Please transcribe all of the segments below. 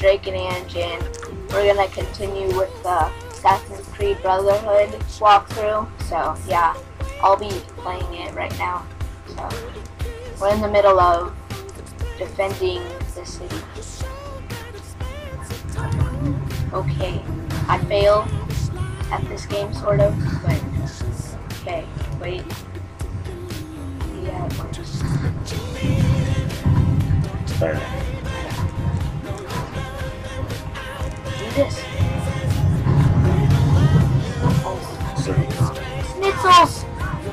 Drake and Ange, and we're gonna continue with the Assassin's Creed Brotherhood walkthrough. So yeah, I'll be playing it right now. So we're in the middle of defending the city. Okay, I fail at this game sort of, but okay, wait. Yeah, it works. Sorry. Do this. Schnitzels!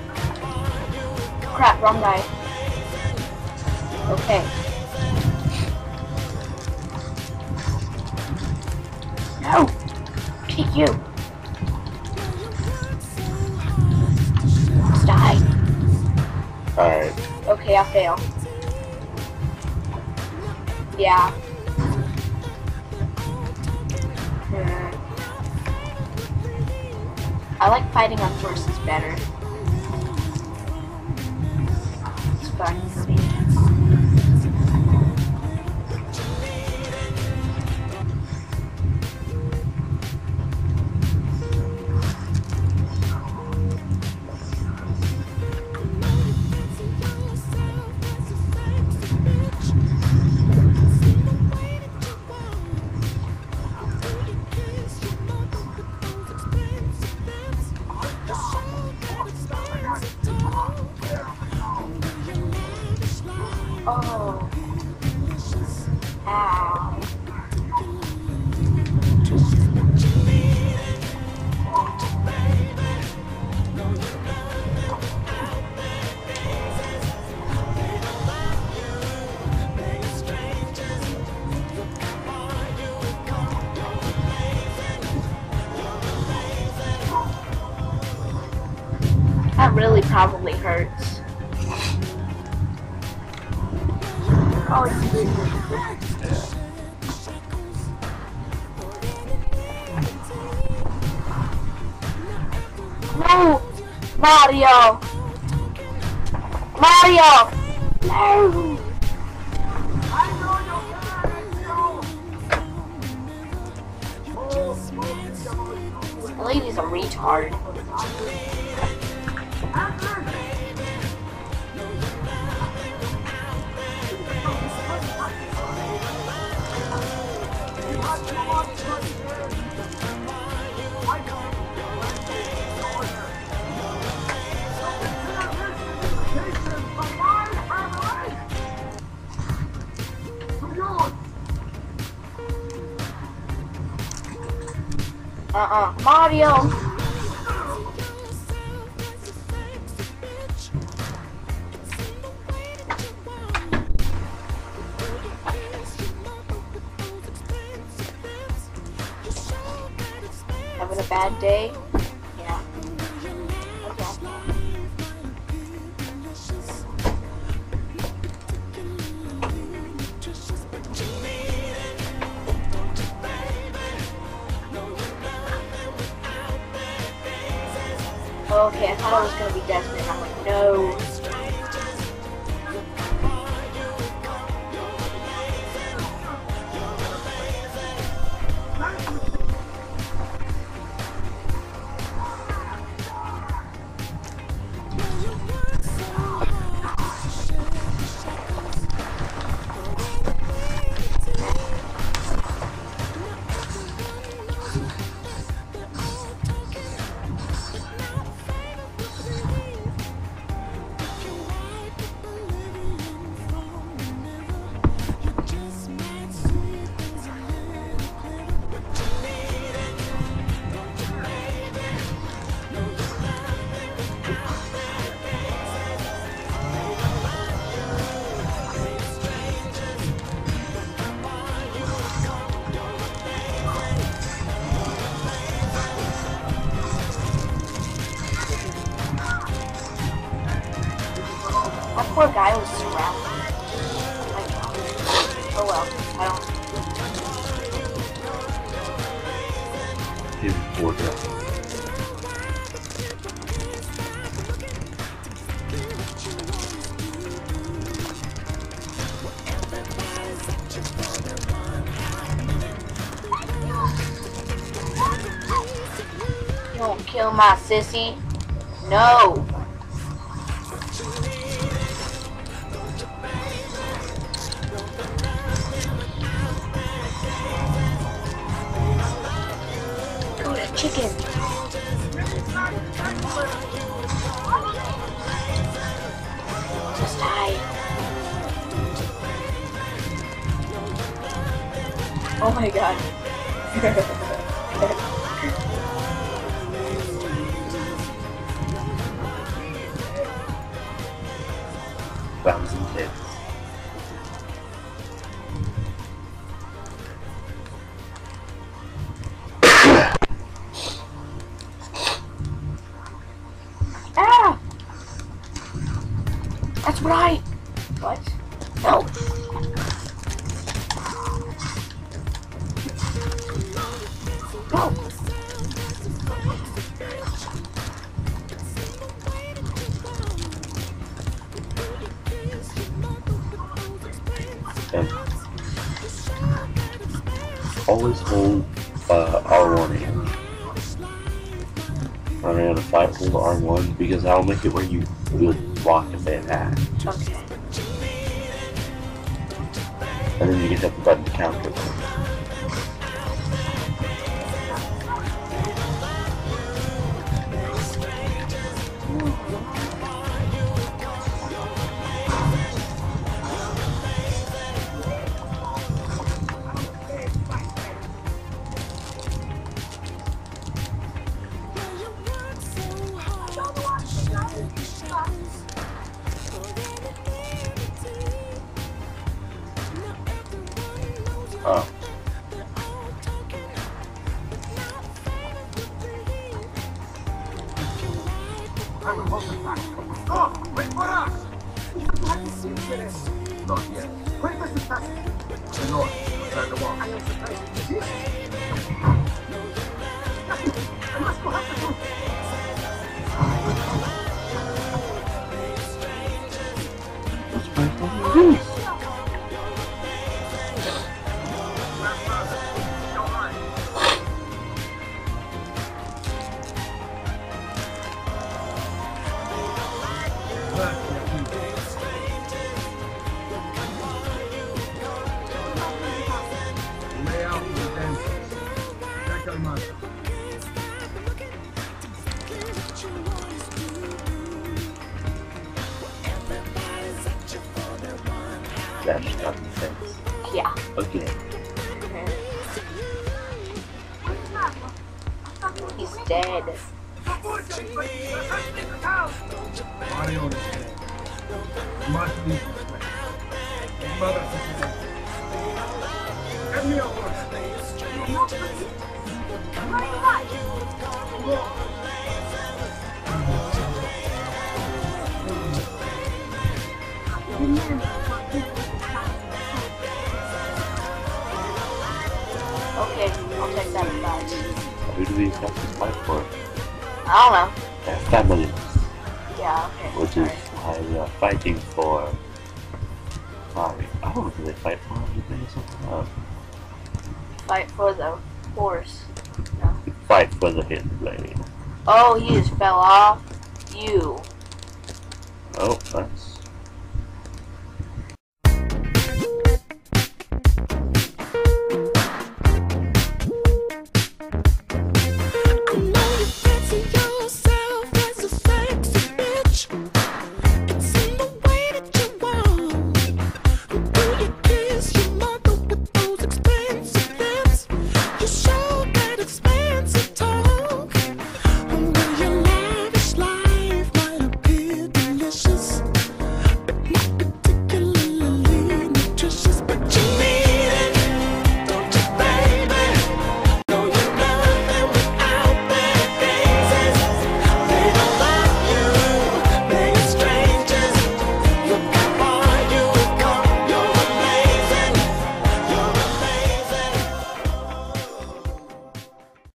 Crap, wrong guy. Okay. No! Kick you! Let's die. Alright. Okay, I fail. Yeah. I like fighting on horses better. It's fun for me. Oh. Ow. That really probably hurts. Oh, no! Mario! Mario! No! The lady's a retard. Mario! Having a bad day? Yeah. Okay, I thought it was gonna be Desmond. I'm like, no. That poor guy was surrounded. Like, oh well, I don't. He's poor guy. kill my sissy? No. Go to chicken. Just die. Oh my god. Bouncing kids. Ah! That's right! What? No. No. And always hold R1 in. I'm gonna fight hold R1 because I'll make it where you will block if they attack. Okay. And then you can hit the button to counter them. Oh. Oh, wait for us! Not yet. Quick, Mr. Tassel. The north, turn the wall. I must go have the roof. What's my phone? That's not the thing. Yeah. Okay. He's dead. Body on his head. Must be mother. Give me a horse. Okay, I'll take that advice. Who do these guys fight for? I don't know. Their families, Yeah, okay. which is why we are fighting for. Sorry, I don't know who they fight for. Fight for the horse. No. Fight for the hidden blade. Oh, he just fell off. You. Oh, that's